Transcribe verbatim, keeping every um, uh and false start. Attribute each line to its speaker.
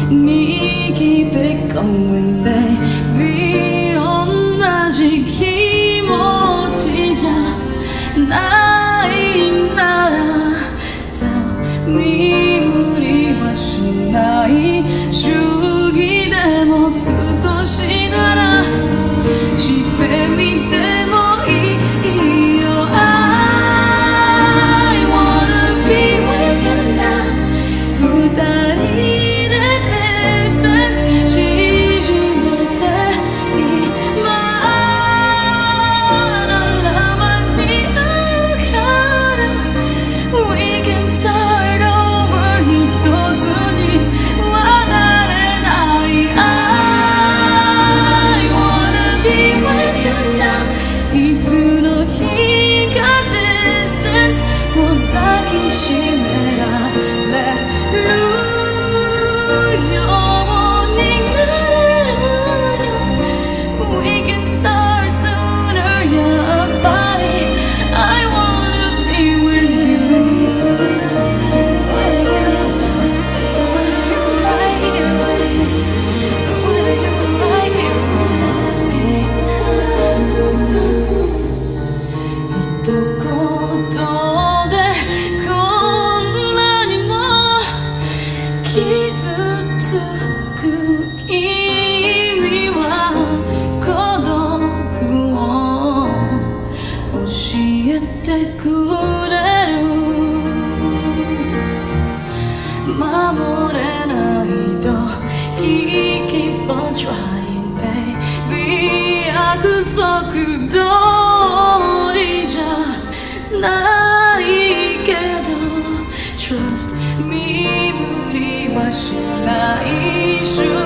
Speaker 1: me keep it going baby 同じ気持ちじゃないなら Tell me 無理はしない主義でも少しならしてみてもいいよ I wanna be with you now 二人で distance 縮めて今なら間に合うから We can start over 一つにはなれない I wanna be with you now いつの日か distance を抱きしめられるようになれるよ We can start sooner yeah buddy I wanna be with you With you right here with me With you right here with me 一言でこんなにも傷つく君は孤独を教えてくれる守れないと Keep on trying baby 約束通りじゃないけど Trust me 無理はしない